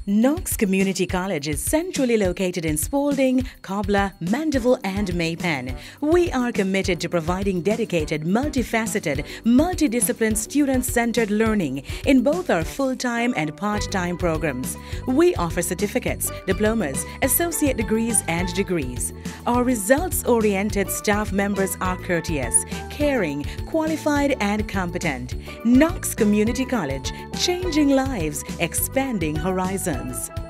Knox Community College is centrally located in Spalding, Cobbler, Mandeville and Maypen. We are committed to providing dedicated, multifaceted, multidiscipline student-centered learning in both our full-time and part-time programs. We offer certificates, diplomas, associate degrees and degrees. Our results-oriented staff members are courteous, caring, qualified and competent. Knox Community College, changing lives, expanding horizons.